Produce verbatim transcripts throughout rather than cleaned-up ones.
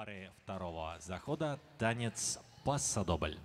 пары второго захода танец пассадобль.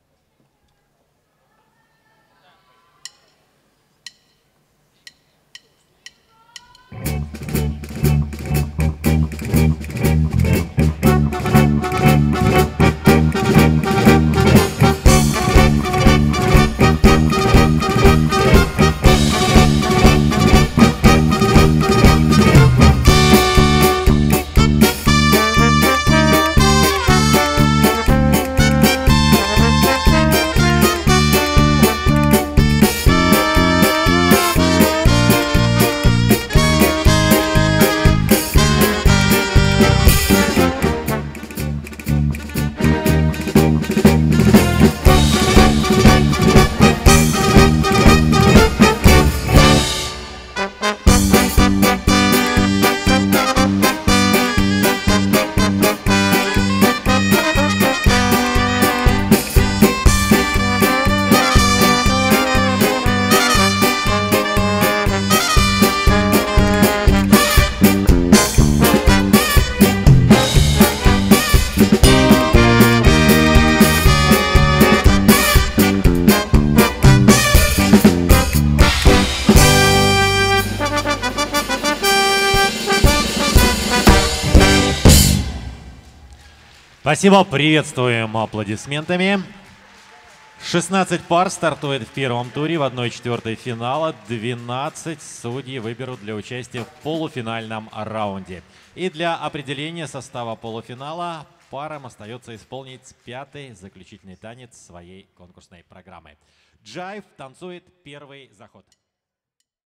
Спасибо, приветствуем аплодисментами. шестнадцать пар стартует в первом туре, в одной четвертой финала. двенадцать судей выберут для участия в полуфинальном раунде. И для определения состава полуфинала парам остается исполнить пятый заключительный танец своей конкурсной программы. Джайв танцует первый заход.